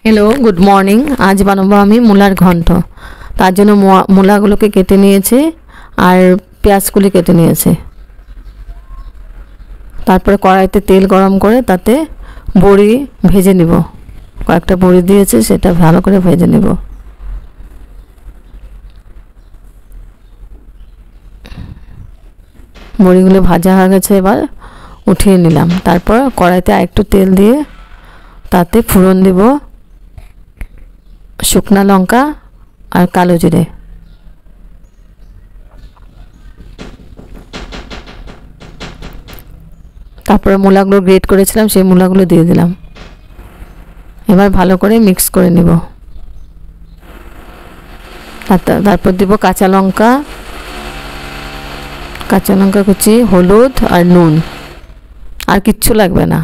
Hello, good morning. আজ বানাবো আমি মূলার ঘন্ট। তার জন্য মূলাগুলোকে কেটে নিয়েছি আর পেঁয়াজগুলি কেটে নিয়েছি। তারপরে কড়াইতে তেল গরম করে তাতে বড়ি ভেজে নিব। কয়েকটা বড়ি দিয়েছি, সেটা ভালো করে ভেজে নিব। বড়িগুলো ভাজা হয়ে গেছে, এবার উঠিয়ে নিলাম। তারপর কড়াইতে আরেকটু তেল দিয়ে তাতে ফোড়ন দিব শুকনা লঙ্কা আর কালো জিরে। তারপরে মূলাগুলো গ্রেট করেছিলাম, সেই মূলাগুলো দিয়ে দিলাম। এবার ভালো করে মিক্স করে নিব। তারপর দিব কাঁচা লঙ্কা কুচি, হলুদ আর নুন। আর কিচ্ছু লাগবে না।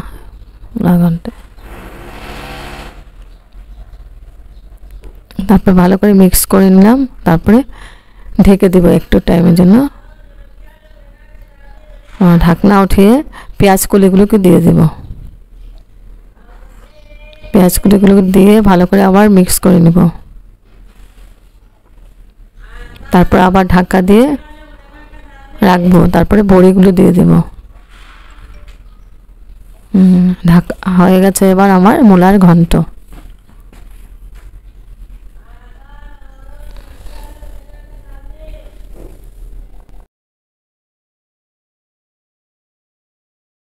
তারপর ভালো করে মিক্স করে নিলাম। তারপরে ঢেকে দিব একটু টাইমের জন্য। ঢাকনা উঠিয়ে পেঁয়াজ কলিগুলোকে দিয়ে দেব। পেঁয়াজ কলিগুলোকে দিয়ে ভালো করে আবার মিক্স করে নেব। তারপর আবার ঢাকা দিয়ে রাখবো। তারপরে বড়িগুলো দিয়ে দেব। ঢাকা হয়ে গেছে এবার আমার মূলার ঘন্ট।